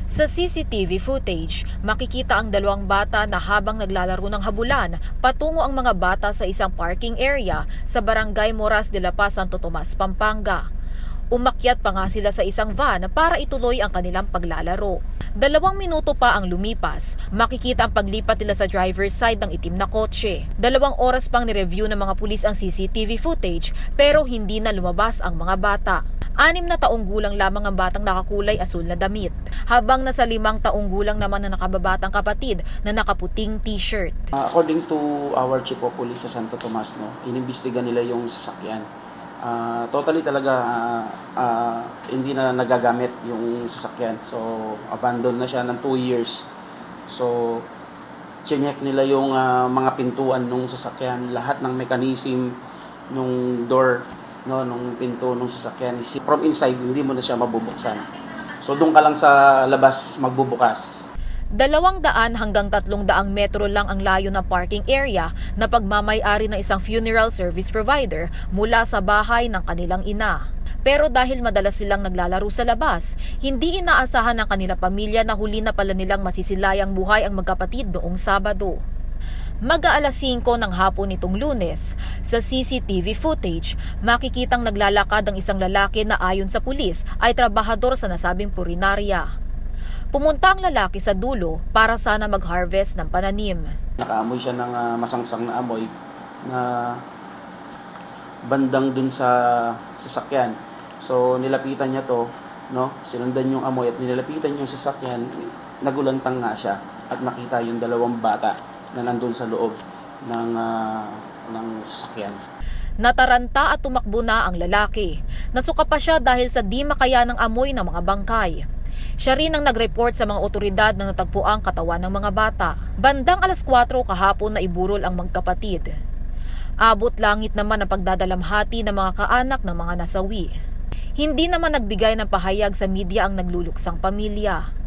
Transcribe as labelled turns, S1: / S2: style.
S1: Sa CCTV footage, makikita ang dalawang bata na habang naglalaro ng habulan, patungo ang mga bata sa isang parking area sa Barangay Moras de la Paz, Santo Tomas, Pampanga. Umakyat pa nga sila sa isang van para ituloy ang kanilang paglalaro. 2 minuto pa ang lumipas, makikita ang paglipat nila sa driver's side ng itim na kotse. 2 oras pang nireview ng mga pulis ang CCTV footage pero hindi na lumabas ang mga bata. 6 na taong gulang lamang ang batang nakakulay asul na damit, habang nasa 5 taong gulang naman na nakababatang kapatid na nakaputing t-shirt.
S2: According to our chief of police sa Santo Tomas, inimbestiga nila yung sasakyan. Totally talaga hindi na nagagamit yung sasakyan. So, abandon na siya ng 2 years. So, chinek nila yung mga pintuan ng sasakyan, lahat ng mechanism nung door, nung pinto ng sasakyan. From inside, hindi mo na siya mabubuksan. So, doon ka lang sa labas magbubukas.
S1: 200 hanggang 300 metro lang ang layo ng parking area na pagmamay-ari ng isang funeral service provider mula sa bahay ng kanilang ina. Pero dahil madalas silang naglalaro sa labas, hindi inaasahan ng kanilang pamilya na huli na pala nilang masisilayang buhay ang magkapatid noong Sabado. Mag-aalas 5 ng hapon nitong Lunes, sa CCTV footage, makikitang naglalakad ang isang lalaki na ayon sa pulis ay trabahador sa nasabing purinarya. Pumunta ang lalaki sa dulo para sana mag-harvest ng pananim.
S2: Nakaamoy siya ng masangsang na amoy na bandang dun sa sasakyan. So nilapitan niya to, sinundan yung amoy at nilapitan yung sasakyan, nagulantang nga siya at nakita yung 2 bata na nandun sa loob ng sasakyan.
S1: Nataranta at tumakbo na ang lalaki. Nasuka pa siya dahil sa di makayanang amoy ng mga bangkay. Siya rin ang nag-report sa mga otoridad na natagpo ang katawan ng mga bata. Bandang alas 4 kahapon na iburol ang magkapatid. Abot langit naman ang pagdadalamhati ng mga kaanak ng mga nasawi. Hindi naman nagbigay ng pahayag sa media ang nagluluksang pamilya.